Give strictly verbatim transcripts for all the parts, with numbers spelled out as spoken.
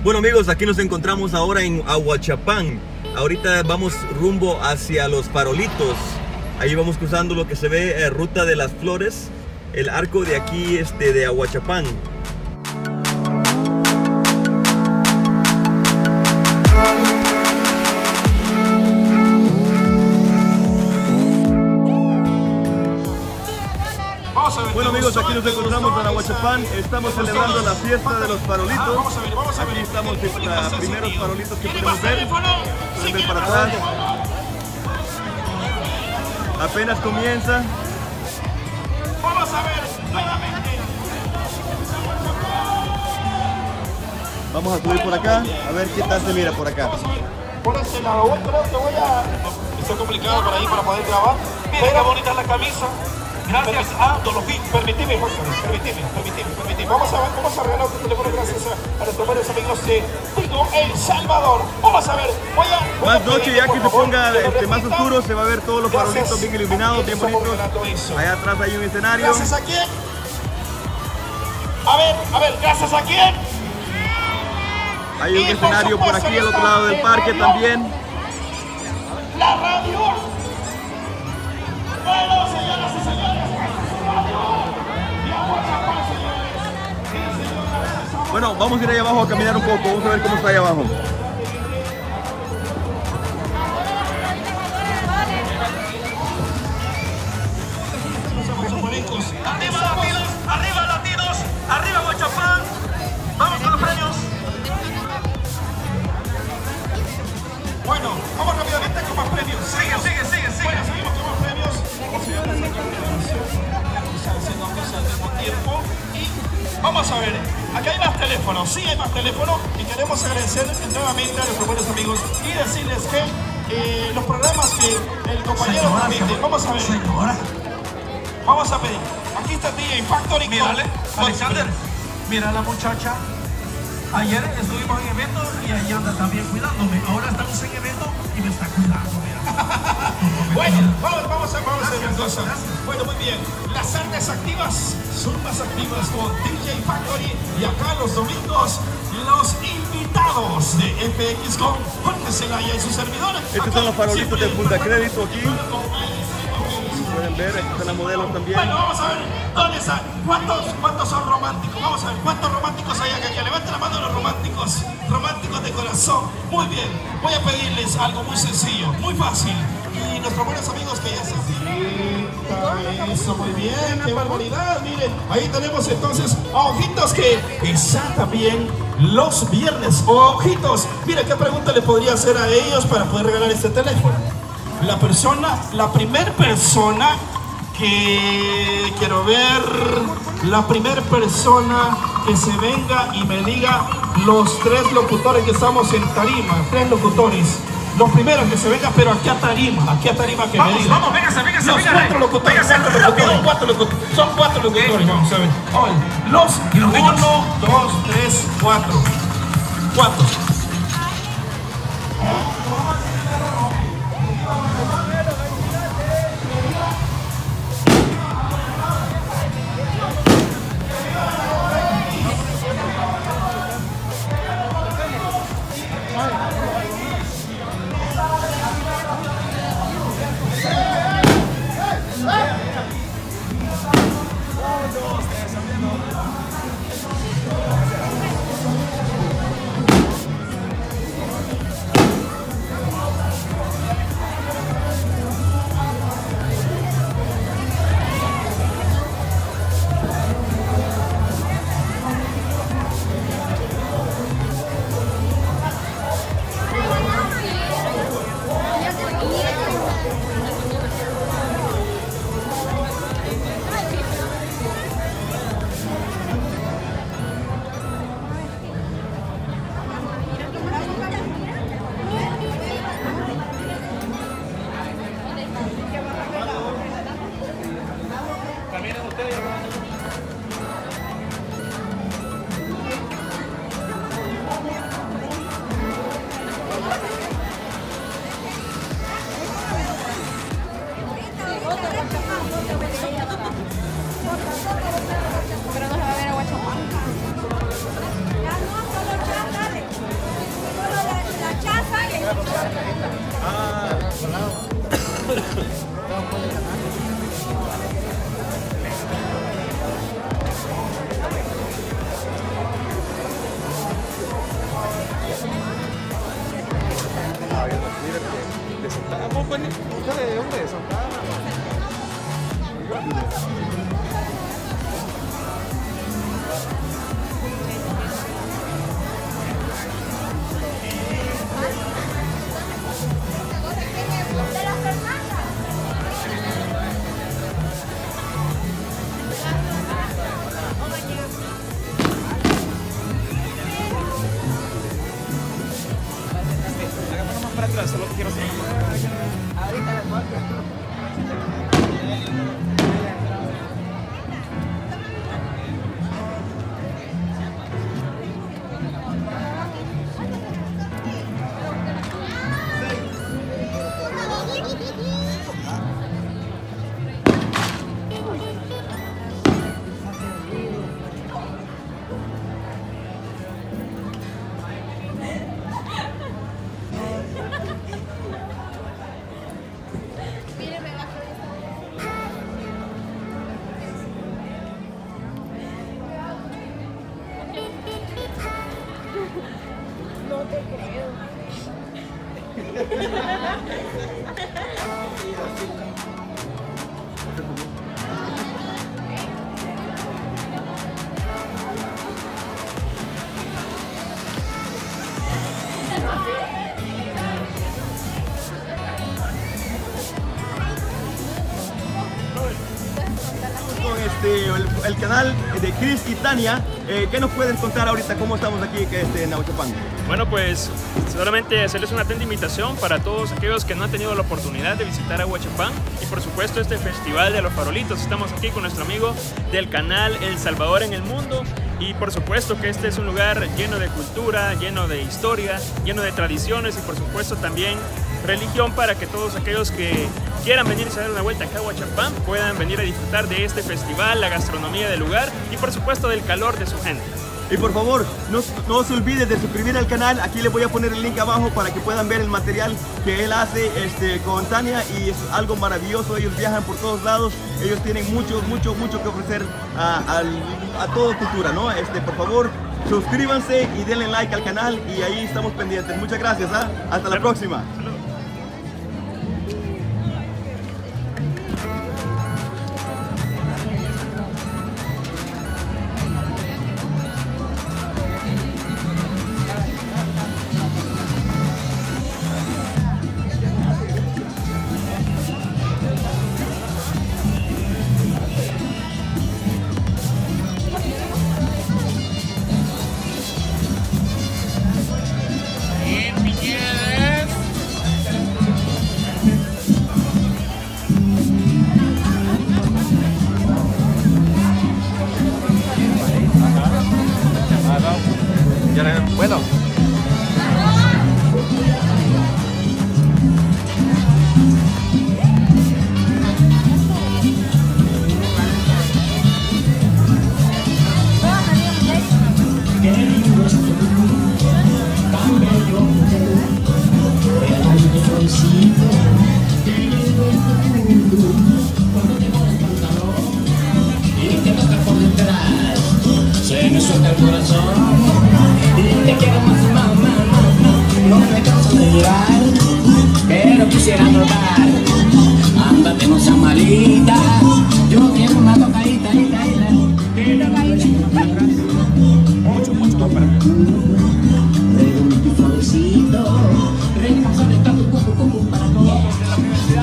Bueno amigos, aquí nos encontramos ahora en Ahuachapán. Ahorita vamos rumbo hacia los farolitos. Ahí vamos cruzando lo que se ve eh, Ruta de las Flores, el arco de aquí este, de Ahuachapán. Bueno amigos, aquí nos encontramos en Ahuachapán. Estamos celebrando la fiesta de los farolitos. Aquí estamos los primeros farolitos que podemos ver. Pueden ver para atrás. Apenas comienza. Vamos a ver nuevamente. Vamos a subir por acá, a ver qué tal se mira por acá. Por este lado, voy, creo que voy a... Está complicado por ahí para poder grabar. Mira qué bonita es la camisa. Gracias. Ah, no lo vi. Permitime, permitime, permitime, permitime. Vamos a ver, vamos a regalar otro teléfono gracias a, a nuestros buenos amigos de Tigo El Salvador. Vamos a ver, voy a... Voy más a noche, ya que se ponga que este, más oscuro, se va a ver todos los gracias. farolitos bien iluminados, bien bonitos. Allá atrás hay un escenario. ¿Gracias a quién? A ver, a ver, ¿gracias a quién? Hay un Y escenario por, por aquí al otro lado del parque radio, también. La radio. Bueno, señoras y señores, radio. Y Ahuachapán, señores. Bueno, vamos a ir allá abajo a caminar un poco, vamos a ver cómo está allá abajo. Arriba latidos, arriba latidos, arriba Ahuachapán. Vamos con los premios. Bueno, vamos rápidamente con más premios. Sigue, sigue, sigue, sigue. Bueno, seguimos con más premios. Vamos a ver la canción. Estamos haciendo cosas al mismo tiempo. Y vamos a ver, acá hay más teléfonos. Sí, hay más teléfonos. Y queremos agradecer nuevamente a nuestros buenos amigos y decirles que eh, los programas que el compañero permite. Vamos a ver. Señora. Vamos a pedir. Aquí está D J Factory. Mírale, Alexander. Mira la muchacha. Ayer estuvimos en evento y ahí anda también cuidándome. Ahora estamos en evento y me está cuidando. Mira. Bueno, vamos, vamos a, vamos a hacer una cosa. Bueno, muy bien. Las artes activas son más activas con D J Factory. Y acá los domingos, los invitados de F X con Jorge Zelaya y sus servidores. Estos son los farolitos del Punta Crédito aquí. Pueden ver, aquí están las modelos también. Bueno, vamos a ver, ¿dónde están? ¿Cuántos, ¿Cuántos son románticos? Vamos a ver, ¿cuántos románticos hay acá? Que levanten la mano los románticos, románticos de corazón. Muy bien, voy a pedirles algo muy sencillo, muy fácil. Y nuestros buenos amigos que ya se... Eso, muy bien, qué barbaridad, miren. Ahí tenemos entonces a Ojitos que están también los viernes. Ojitos, mira qué pregunta le podría hacer a ellos para poder regalar este teléfono. La persona, la primer persona que quiero ver, la primer persona que se venga y me diga los tres locutores que estamos en tarima, tres locutores, los primeros que se vengan, pero aquí a tarima, aquí a tarima que vamos, me digan. Vamos, véngase, véngase, los véngase. cuatro locutores, cuatro locutores, cuatro locutores, son cuatro locutores, vamos a ver. Oye, los, ¿Y los niños? uno, dos, tres, cuatro, cuatro. solo te quiero hacer una foto. Ahorita las fotos. No te creo. Con este, el, el canal de Chris y Tania, eh, ¿qué nos pueden contar ahorita? ¿Cómo estamos aquí que este, en Ahuachapán? Bueno, pues solamente hacerles una atenta invitación para todos aquellos que no han tenido la oportunidad de visitar Ahuachapán y por supuesto este Festival de los Farolitos. Estamos aquí con nuestro amigo del canal El Salvador en el Mundo y por supuesto que este es un lugar lleno de cultura, lleno de historia, lleno de tradiciones y por supuesto también religión para que todos aquellos que quieran venir a dar una vuelta acá a Ahuachapán puedan venir a disfrutar de este festival, la gastronomía del lugar y por supuesto del calor de su gente. Y por favor, no, no se olviden de suscribir al canal. Aquí les voy a poner el link abajo para que puedan ver el material que él hace este, con Tania y es algo maravilloso. Ellos viajan por todos lados, ellos tienen mucho, mucho, mucho que ofrecer a, a, a toda cultura, ¿no? Este, por favor, suscríbanse y denle like al canal y ahí estamos pendientes. Muchas gracias, ¿ah? Hasta la próxima. Bueno. Se me suelta el corazón y te quiero más, más, más, más. No me canso de llorar, pero quisiera notar. Ándate, no seas malita, yo quiero una tocadita, ita, ita. Mucho, mucho más para acá. Regalo tu florecito, regalo de tanto cucu, cucu para todos de la universidad.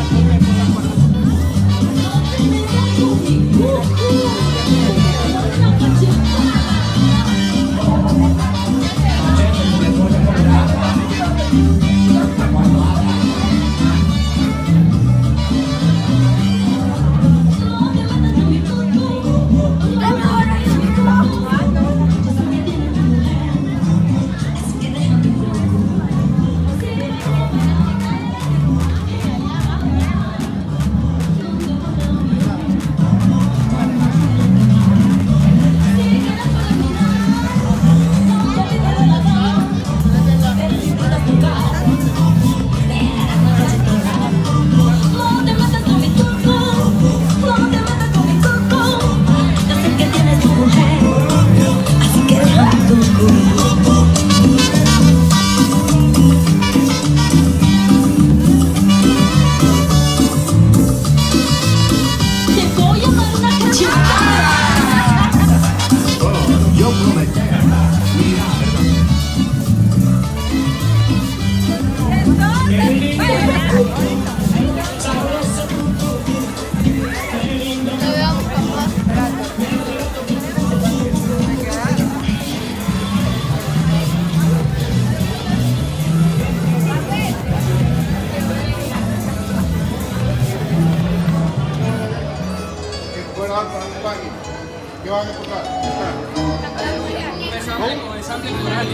¿Cómo? Ensamble coral.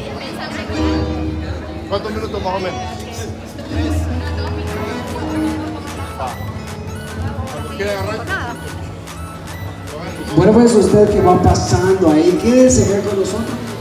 ¿Cuántos minutos más o menos? ¿Quiere agarrar? Bueno, pues usted que va pasando ahí, quédese acá con nosotros.